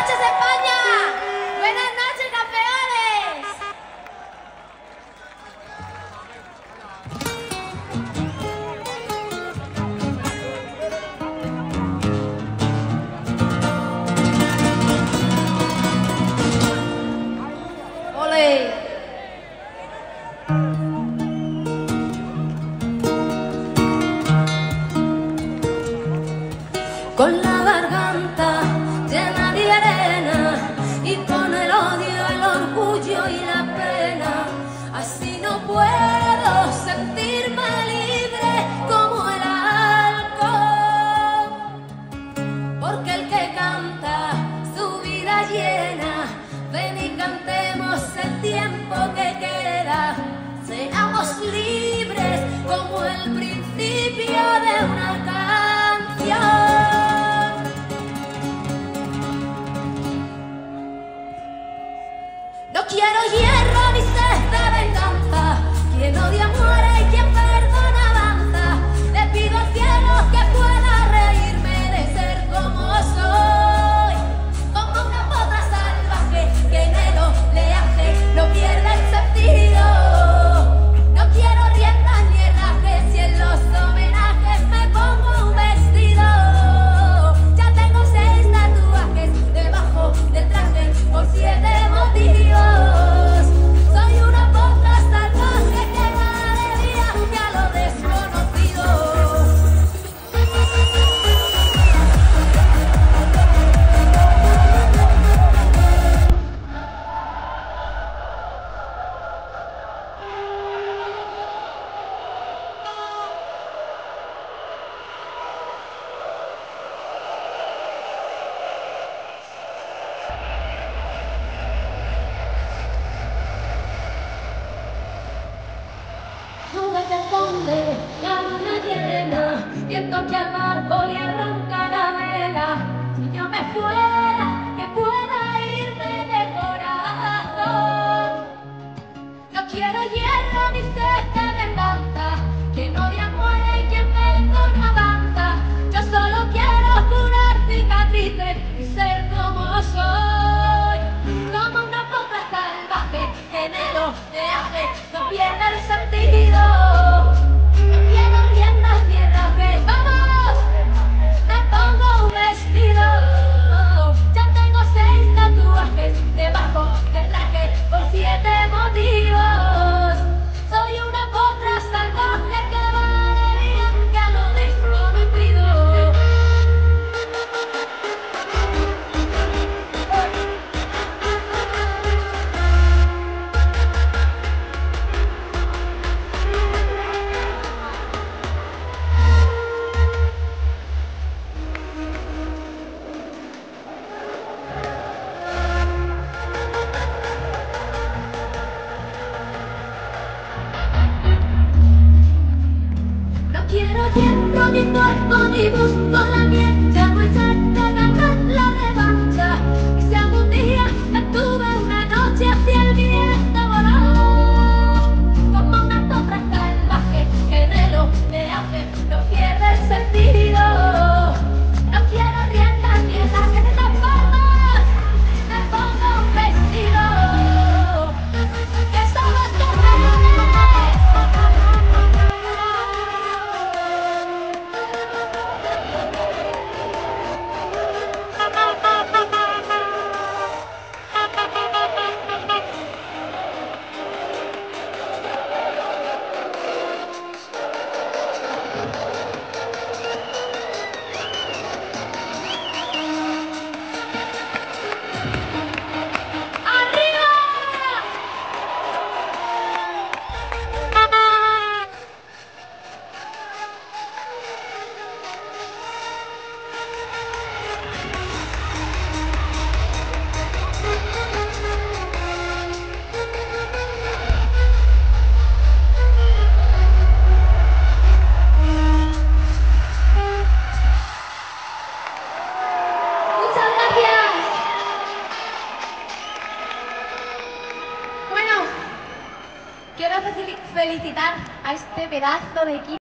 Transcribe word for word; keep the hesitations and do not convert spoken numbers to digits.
noches, España. Buenas noches, campeones. Ole. Con la garganta llena de arena y con el odio, el orgullo y la pena, así no puedo sentirme libre como el alcohol, porque el que canta su vida llena, ven y cantemos el tiempo que queda, seamos libres como el principio de una canción. No quiero hierro ni sed de venganza, quien odia muere y quien perdona avanza. Le pido al cielo que pueda reírme de ser como soy, como una potra salvaje que en el oleaje no pierde el sentido. No quiero riendas ni herrajes y en los homenajes me pongo un vestido. Ya tengo seis tatuajes debajo del traje por siete motivos. La luna llena, viento que al barco le arranca la vela. Si yo me fuera, que pueda irme de corazón. No quiero hierro ni sed de venganza, quien odia muere y quien perdona avanza. Yo solo quiero curar cicatrices y ser como soy, como una potra salvaje en el oleaje no pierde el sentido. Quiero tiempo ni cuerpo ni busco la miel, ya no es arte ganar la revancha. Y si algún día me tuve una noche hacia el viento voló, como una potra salvaje que en el oleaje no pierde el sentido. No quiero riendas ni herrajes de todas formas, me pongo un vestido que solo es tu felicitar a este pedazo de equipo.